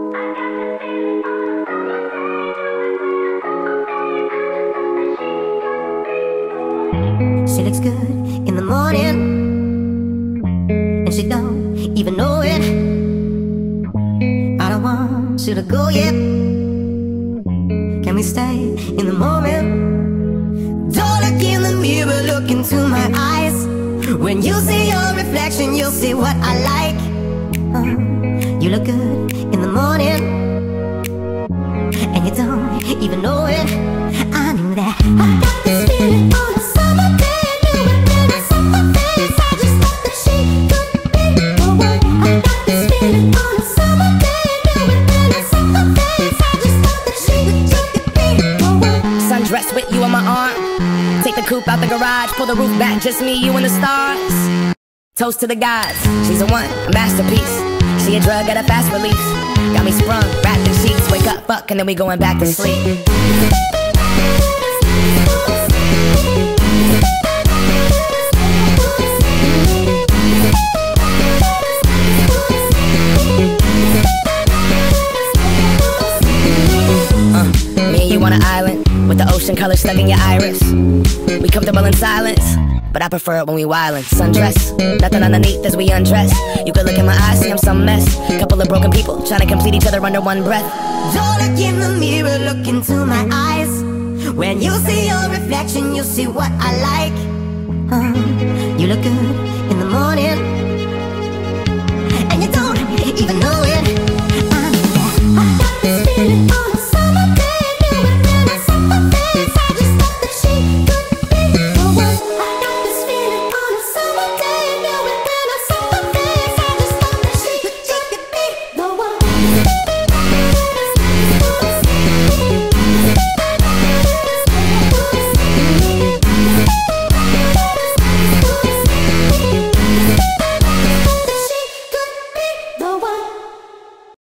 She looks good in the morning, and she don't even know it. I don't want you to go yet. Can we stay in the moment? Don't look in the mirror, look into my eyes. When you see your reflection, you'll see what I like. You look good in the morning, and you don't even know it. I knew that. I got this feeling on a summer day. Knew it when I saw her face. I just thought that she could be the one. I got this feeling on a summer day. Knew it when I saw her face. I just thought that she could be the one. Sundress with you on my arm. Take the coupe out the garage. Pull the roof back, just me, you and the stars. Toast to the gods. She's a one, a masterpiece. She a drug at a fast release. Got me sprung, wrapped in sheets. Wake up, fuck, and then we going back to sleep. Me and you on an island with the ocean color stuck in your iris. We comfortable in silence, but I prefer it when we wildin'. Sundress, nothing underneath as we undress. You could look in my eyes, see I'm some mess. Couple of broken people trying to complete each other under one breath. Don't look in the mirror, look into my eyes. When you see your reflection, you'll see what I like. You look good in the morning, and you don't even know it.